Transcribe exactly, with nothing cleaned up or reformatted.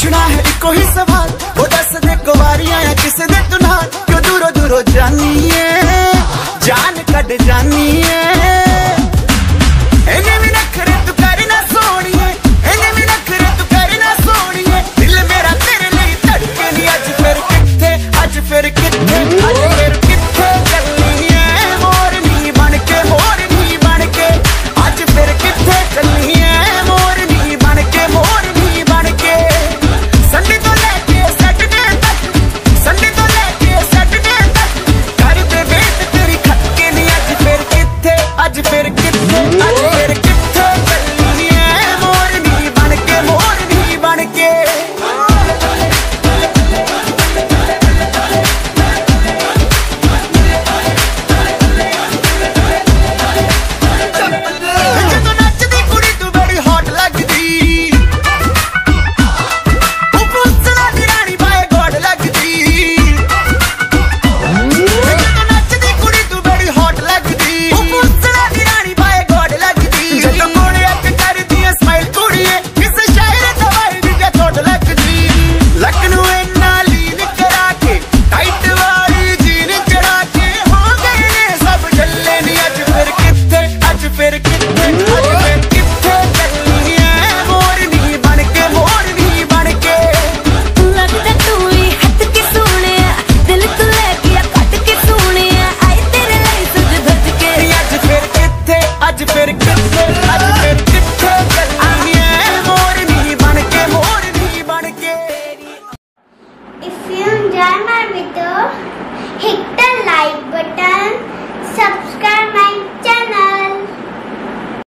पुछना है इको ही सवाल, वो दस दे कुवारियां या किसे दे तू नाल, क्यों दूरों दूरों जानी है जान कट जानी है। इन्हें भी नखरे तू कर ना सोनिए, इन्हें भी नखरे तू कर ना सोनिए, दिल मेरा तेरे लिए धड़के नहीं। अज फिर किथे अज फिर किथे अज फिर किथे चलनी है मोरनी बनके, मोरनी बनके अज फिर किथे चलनी है मोरनी बनके, मोरनी बनके। संडे तो लेके सैटरडे तक, संडे तो लेके सैटरडे तक कर दे वेट तेरी खटके नहीं। अज फिर किथे अज फिर किथे अज फिर किथे चलनी है मोरनी बनके, मोरनी बनके। ਜਦੋਂ ਨੱਚਦੀ ਕੁੜੀ ਤੂੰ ਬੜੀ ਹੌਟ ਲੱਗਦੀ, ਉਹ ਪੁੱਛਣਾ ਦੀ ਰਾਣੀ ਬਾਏ ਗੋਡ ਲੱਗਦੀ। ਜਦੋਂ ਨੱਚਦੀ ਕੁੜੀ ਤੂੰ ਬੜੀ ਹੌਟ ਲੱਗਦੀ, ਉਹ ਪੁੱਛਣਾ ਦੀ ਰਾਣੀ ਬਾਏ ਗੋਡ ਲੱਗਦੀ। ਜਦੋਂ ਕੋਲੇ ਅੱਖ ਕਰਦੀ ਐ ਸਮਾਈਲ ਕੁੜੀਏ, ਕਿਸੇ ਸ਼ਾਇਰ ਦਵਾਈ ਦੀ ਜੇ ਥੋੜ ਲੱਗਦੀ। ਲੱਕ ਨੂੰ ਇੰਨਾ ਲੀਨ ਕਰਾ ਕੇ ਟਾਈਟ ਵਾਲੀ ਜੀਨ ਚੜਾ ਕੇ ਹੋ ਗਏ ਨੇ ਸਭ ਜੱਲੇ ਨੀ। ਅੱਜ ਫਿਰ ਕਿੱਥੇ ਅੱਜ ਫਿਰ ਕਿੱਥੇ ਅੱਜ ਫਿਰ ਕਿੱਥੇ ਚੱਲਣੀ ਐ ਮੋਰਨੀ ਬਣਕੇ, ਮੋਰਨੀ ਬਣਕੇ। ਲੱਗਦਾ ਤੂੰ ਹੀ ਹੱਥ ਕੇ ਸੋਹਣਿਆ, ਦਿਲ ਤੂੰ ਲੈ ਗਿਆ ਕੱਟ ਕੇ ਸੋਹਣਿਆ, ਆਏ ਤੇਰੇ ਲਈ ਸੁਝ ਧੱਜ ਕੇ। ਨੀ ਅੱਜ ਫਿਰ ਕਿੱਥੇ ਅੱਜ ਫਿਰ ਕਿੱਥੇ ਅੱਜ ਫਿਰ ਕਿੱਥੇ ਚੱਲਣੀ ਐ ਮੋਰਨੀ ਬਣਕੇ, ਮੋਰਨੀ ਬਣਕੇ। If you enjoy my video, hit the like button, subscribe